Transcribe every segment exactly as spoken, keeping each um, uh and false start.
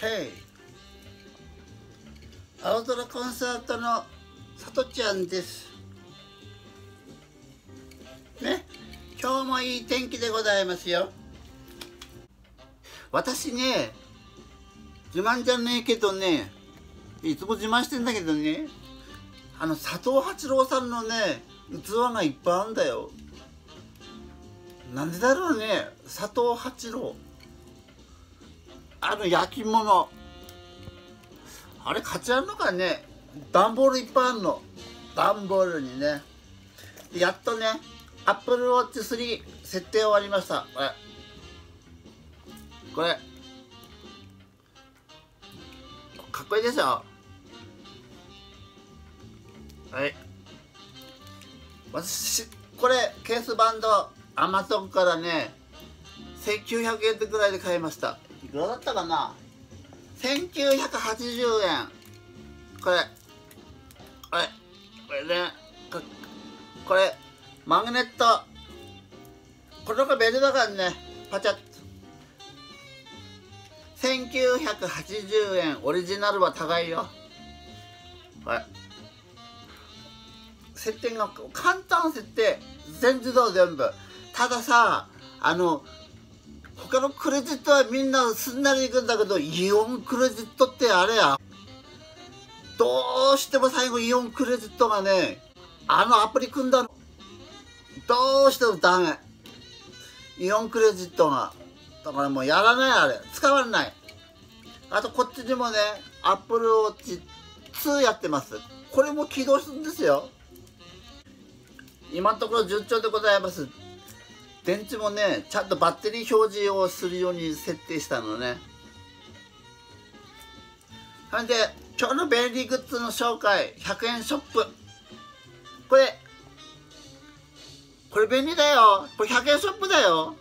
へい、青空コンサートのさとちゃんですね。今日もいい天気でございますよ。私ね、自慢じゃねえけどね、いつも自慢してんだけどね、あの佐藤八郎さんのね器がいっぱいあるんだよ。なんでだろうね。佐藤八郎、あの焼き物、あれ買っちゃうのかね。段ボールいっぱいあるの。段ボールにね、やっとねアップルウォッチスリー設定終わりました。これこれかっこいいでしょ。はい、私これケースバンドアマゾンからねせんきゅうひゃくえんぐらいで買いました。いくらだったかな。せんきゅうひゃくはちじゅうえん。これこれこれね、これマグネット、これがベルだからね、パチャッとせんきゅうひゃくはちじゅうえん。オリジナルは高いよ。これ設定が簡単設定、全自動全部。たださ、あの他のクレジットはみんなすんなりいくんだけど、イオンクレジットってあれや、どうしても最後イオンクレジットがね、あのアプリ組んだのどうしてもダメ。イオンクレジットがだからもうやらない、あれ使わない。あとこっちにもねアップルウォッチツーやってます。これも起動するんですよ。今のところ順調でございます。電池もねちゃんとバッテリー表示をするように設定したのね。それで今日の便利グッズの紹介、ひゃくえんショップ、これこれ便利だよ。これひゃくえんショップだよ。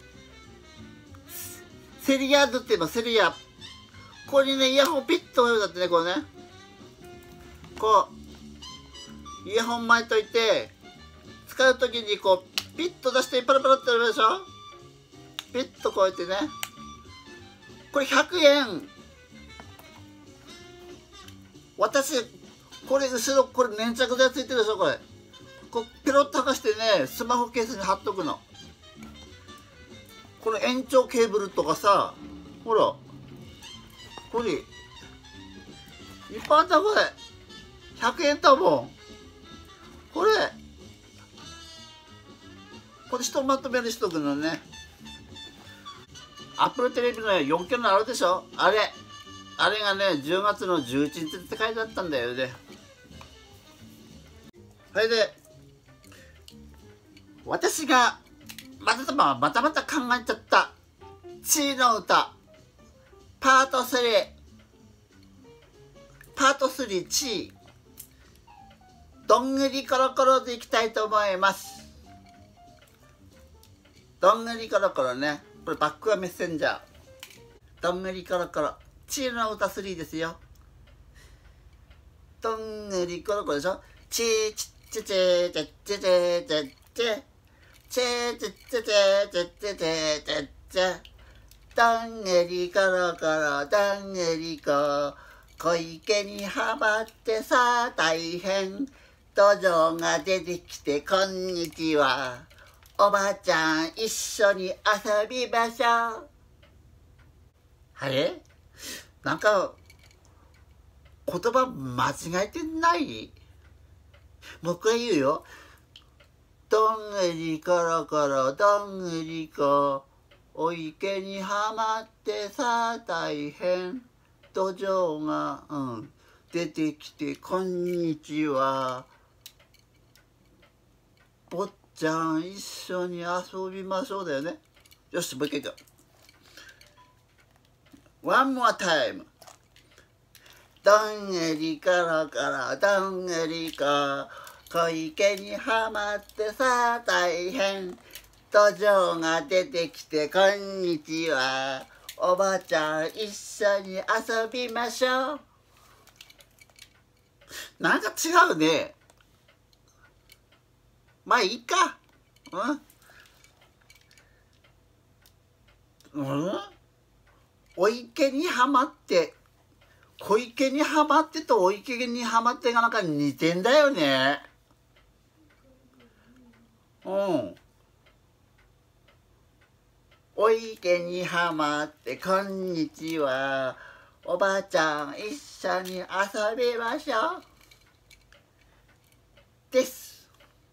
セリアードって言えばセリア、ここにねイヤホンピッとだってね、こうね、こうイヤホン巻いといて使う時にこうピッと出してパラパラってやるでしょ。ピッとこうやってね、これひゃくえん。私これ後ろこれ粘着剤ついてるでしょ。これこうペロッと剥がしてねスマホケースに貼っとくの。この延長ケーブルとかさ、ほらこれいっぱいあった。これひゃくえんだもん。これこれひとまとめにしとくのね。アップルテレビの よんケー のあるでしょ。あれあれがねじゅうがつのじゅういちにちって書いてあったんだよね。それで私がまたままたまた考えちゃったチーの歌パートスリー、パートスリーチー、どんぐりコロコロでいきたいと思います。どんぐりコロコロね、これバックはメッセンジャー。どんぐりコロコロチーの歌スリーですよ。どんぐりコロコロでしょ。チーチッチェチェチェチェチェチェチェチェチェチェチェチェチェチェチェ、どんぐりコロコロどんぐりこ小池にはまってさ大変、土壌が出てきてこんにちは、おばあちゃん一緒に遊びましょう。あれなんか言葉間違えてない？もう一回言うよ。どんぐりころころどんぐりこお池にはまってさ大変、土壌が、うん、出てきてこんにちは、坊ちゃん一緒に遊びましょうだよね。よしもう一回いくよ。One more time。どんぐりころころどんぐりこ小池にはまってさ大変、土壌が出てきてこんにちは、おばあちゃん一緒に遊びましょう。なんか違うね。まあいいか。うんうん、お池にはまって小池にはまってとお池にはまってがなんか似てんだよね。うん。お池にはまってこんにちは。おばあちゃん一緒に遊びましょう。です。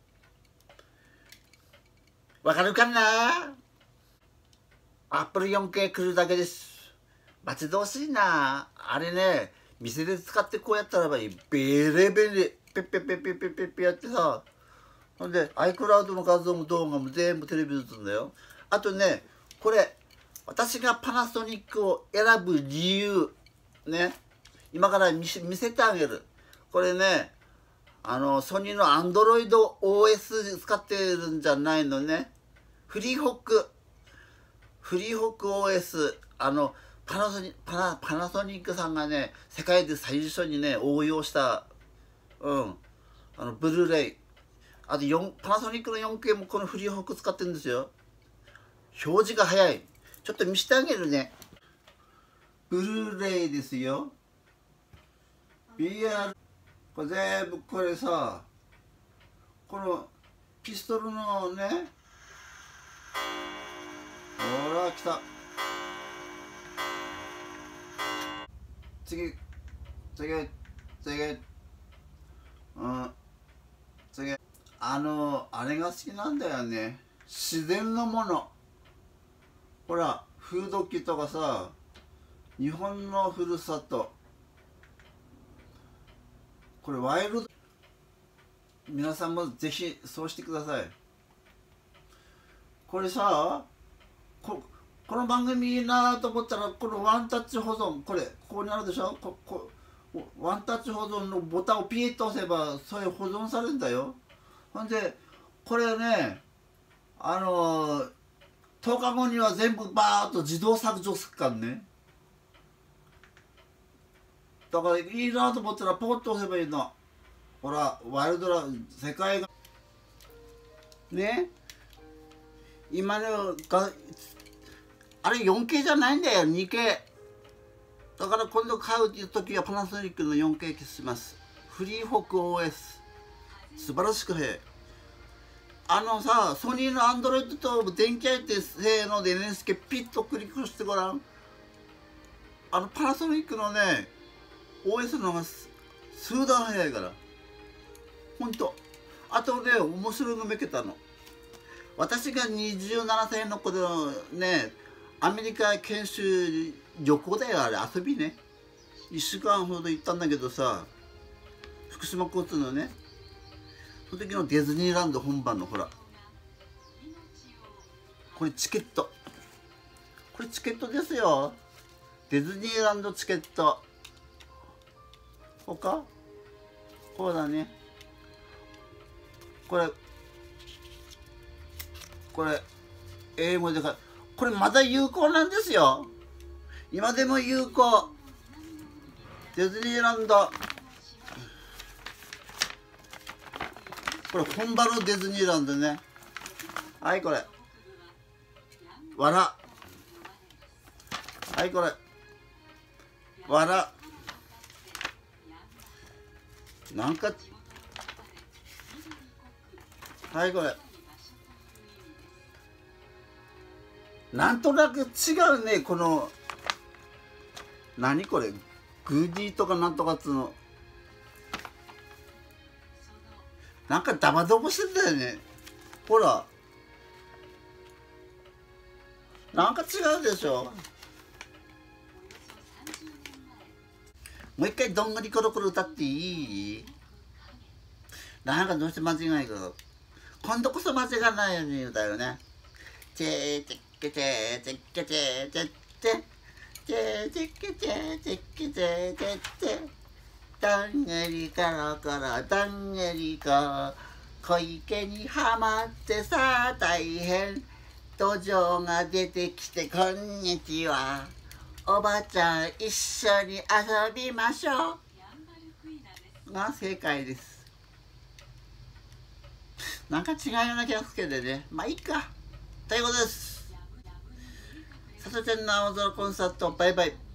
わかるかな？アップル よんケー 来るだけです。待ち遠しいな。あれね、店で使ってこうやったらばいい。ベレベレ、ペッペッペッペッペッペッペやってさ。ほんで、iCloud の画像も動画も全部テレビ映るんだよ。あとね、これ、私がパナソニックを選ぶ理由、ね、今から見せ、見せてあげる。これね、あの、ソニーの Android オーエス 使ってるんじゃないのね。フリーホック。フリーホック オーエス。あの、パナソニパナ、パナソニックさんがね、世界で最初にね、応用した、うん、あの、ブルーレイ。あとよん、パナソニックの よんケー もこのフリーホック使ってるんですよ。表示が早い。ちょっと見せてあげるね。ブルーレイですよ。ビーアール。これ全部これさ、このピストルのね、ほら来た。次、次、次、うん、次。あの、あれが好きなんだよね。自然のもの。ほら、風土記とかさ、日本のふるさと。これワイルド。皆さんもぜひそうしてください。これさ、ここの番組いいなと思ったら、このワンタッチ保存、これここにあるでしょ。ここワンタッチ保存のボタンをピーッと押せばそれ保存されるんだよ。ほんでこれね、あのー、とおかごには全部バーッと自動削除すっからね。だからいいなと思ったらポコッと押せばいいの。ほら、ワイルドな世界がね、今のがあれ よんケー じゃないんだよ、にケー。だから今度買うっていう時はパナソニックの よんケー 消します。フリーホック オーエス 素晴らしくへ。あのさ、ソニーのアンドロイドと電気入ってせーので エヌエスケー ピッとクリックしてごらん。あのパナソニックのね オーエス の方が数段早いから、ほんと。あとね、面白いのめけたの。私がにじゅうななさいの子でね、アメリカ研修旅行だよ、あれ遊びね。いっしゅうかんほど行ったんだけどさ、福島交通のね、その時のディズニーランド本番のほら、これチケット、これチケットですよ。ディズニーランドチケット。こうか、こうだね。これこれ英語でか、これまだ有効なんですよ。今でも有効。ディズニーランド、これ本場のディズニーランドね。はい、これわら、はい、これわら、なんか、はい、これなんとなく違うね。この何これ、グーディーとかなんとかっつうの、なんかダマどぼしてんだよね。ほら、なんか違うでしょ。もう一回どんぐりころころ歌っていい？なんかどうして間違いが、今度こそ間違わないように歌うよね。チェーチェッケチェーチェッケチェーチェッチェチェーチェッケチェーチェッケチェーチェッチェ、どんぐりころころどんぐりこ、小池にはまってさあ大変、土壌が出てきてこんにちは、おばちゃん一緒に遊びましょうが正解です。なんか違うような気がするけどね、まあいいかということです。さとちゃんの青空コンサート、バイバイ。